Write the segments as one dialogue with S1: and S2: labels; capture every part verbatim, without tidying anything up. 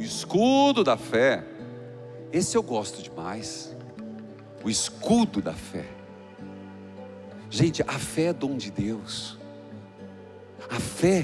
S1: O escudo da fé. Esse eu gosto demais. O escudo da fé. Gente, a fé é dom de Deus. A fé,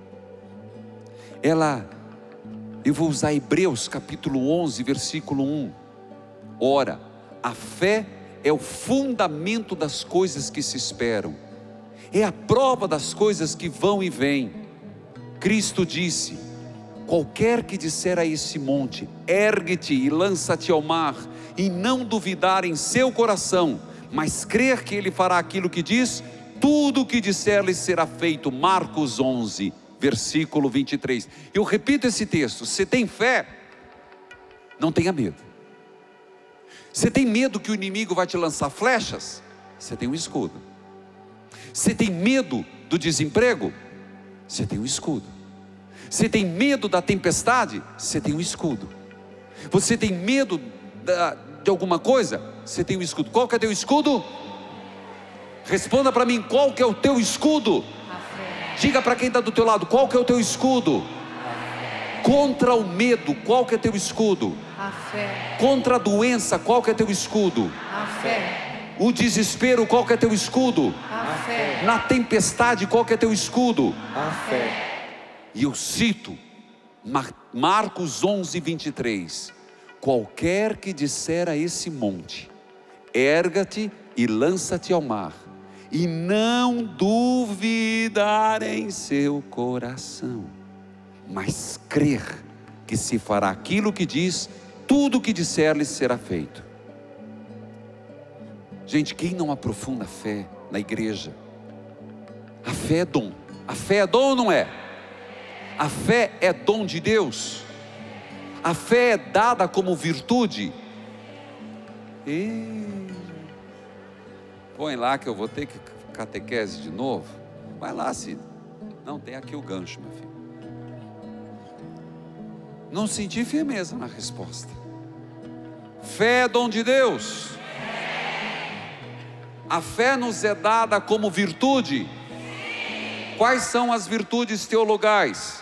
S1: ela, eu vou usar Hebreus capítulo onze, versículo um. Ora, a fé é o fundamento das coisas que se esperam, é a prova das coisas que vão e vêm. Cristo disse: qualquer que disser a esse monte, ergue-te e lança-te ao mar, e não duvidar em seu coração, mas crer que ele fará aquilo que diz, tudo o que disser-lhe será feito. Marcos onze, versículo vinte e três. Eu repito esse texto: você tem fé, não tenha medo. Você tem medo que o inimigo vai te lançar flechas? Você tem um escudo. Você tem medo do desemprego? Você tem um escudo. Você tem medo da tempestade? Você tem um escudo. Você tem medo da, de alguma coisa? Você tem um escudo. Qual que é teu escudo? Responda para mim, qual que é o teu escudo? Diga para quem está do teu lado, qual que é o teu escudo? Contra o medo, qual que é teu escudo?
S2: A fé.
S1: Contra a doença, qual que é teu escudo?
S2: A fé.
S1: O desespero, qual que é teu escudo?
S2: A fé.
S1: Na tempestade, qual que é teu escudo?
S2: A fé.
S1: E eu cito Marcos onze, vinte e três. Qualquer que disser a esse monte, erga-te e lança-te ao mar, e não duvidar em seu coração, mas crer que se fará aquilo que diz, tudo o que disser-lhe será feito. Gente, quem não aprofunda a fé na igreja? A fé é dom. A fé é dom ou não é? A fé é dom de Deus. A fé é dada como virtude. E... põe lá que eu vou ter que catequese de novo. Vai lá, Cida. Não, tem aqui o gancho, meu filho. Não senti firmeza na resposta. Fé é dom de Deus. A fé nos é dada como virtude. Quais são as virtudes teologais?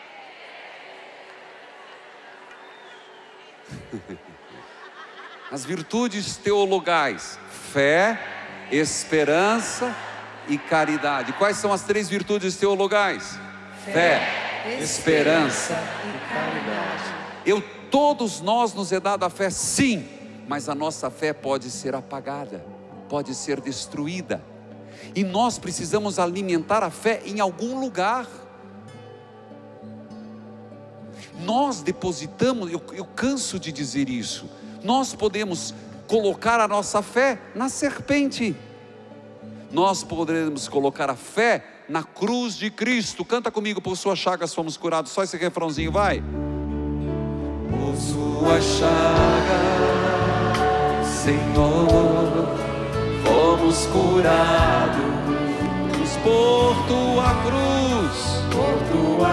S1: As virtudes teologais: fé, esperança e caridade. Quais são as três virtudes teologais? Fé, fé esperança e caridade. Eu, todos nós nos é dada a fé, sim, mas a nossa fé pode ser apagada, pode ser destruída, e nós precisamos alimentar a fé em algum lugar. Nós depositamos, eu, eu canso de dizer isso, nós podemos colocar a nossa fé na serpente, nós poderemos colocar a fé na cruz de Cristo. Canta comigo: por suas chagas fomos curados. Só esse refrãozinho, vai. Por suas chagas, Senhor, fomos curados. Por tua cruz,
S2: por tua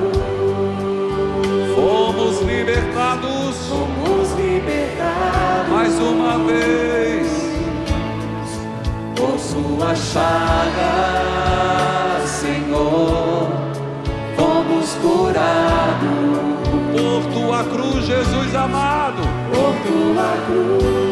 S2: cruz,
S1: fomos libertados.
S2: Fomos libertados.
S1: Mais uma vez.
S2: Por suas chagas, Senhor, fomos curados.
S1: Por tua cruz, Jesus amado.
S2: Por tua cruz,